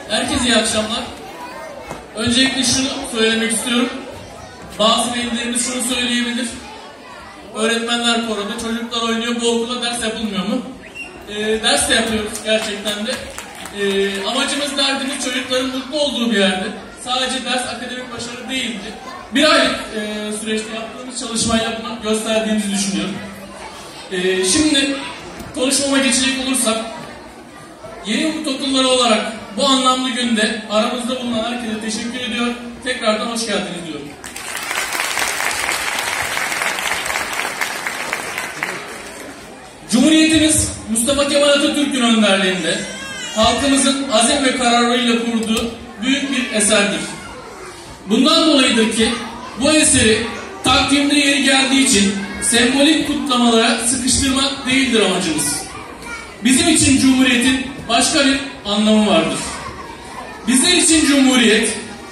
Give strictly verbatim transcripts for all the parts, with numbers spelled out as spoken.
Herkese iyi akşamlar. Öncelikle şunu söylemek istiyorum. Bazı velilerimiz şunu söyleyebilir. Öğretmenler koroda, çocuklar oynuyor, bu okulda ders yapılmıyor mu? E, ders de yapıyoruz gerçekten de. E, amacımız, derdimiz çocukların mutlu olduğu bir yerde. Sadece ders akademik başarı değildi. Bir aylık e, süreçte yaptığımız çalışmayla bunu gösterdiğimizi düşünüyorum. E, şimdi konuşmama geçecek olursak, Yeni Umut Okulları olarak bu anlamlı günde aramızda bulunan herkese teşekkür ediyor. Tekrardan hoş geldiniz diyorum. Cumhuriyetimiz Mustafa Kemal Atatürk'ün önderliğinde halkımızın azim ve kararlılığıyla kurduğu büyük bir eserdir. Bundan dolayıdır ki bu eseri takvimde yeri geldiği için sembolik kutlamalara sıkıştırmak değildir amacımız. Bizim için Cumhuriyet'in başka bir anlamı vardır. Bizler için Cumhuriyet,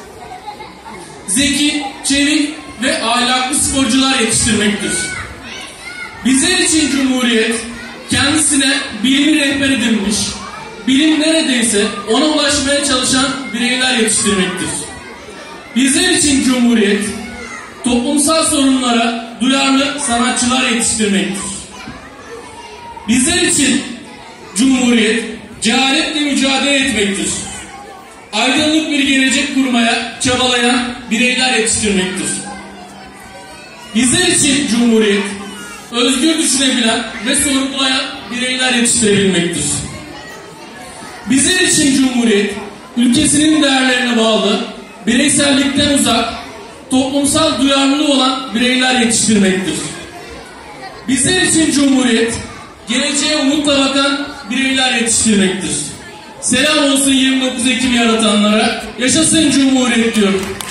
zeki, çevik ve ahlaklı sporcular yetiştirmektir. Bizler için Cumhuriyet, kendisine bilimi rehber edinmiş, bilim neredeyse ona ulaşmaya çalışan bireyler yetiştirmektir. Bizler için Cumhuriyet, toplumsal sorunlara duyarlı sanatçılar yetiştirmektir. Bizler için Cumhuriyet, cehaletle mücadele etmektir. Aydınlık bir gelecek kurmaya çabalayan bireyler yetiştirmektir. Bizler için Cumhuriyet, özgür düşünebilen ve sorgulayan bireyler yetiştirebilmektir. Bizler için Cumhuriyet, ülkesinin değerlerine bağlı, bireysellikten uzak, toplumsal duyarlılığı olan bireyler yetiştirmektir. Bizler için Cumhuriyet, geleceğe umutla bakan bireyler yetiştirmektir. Selam olsun yirmi dokuz Ekim'i yaratanlara, yaşasın Cumhuriyet diyorum.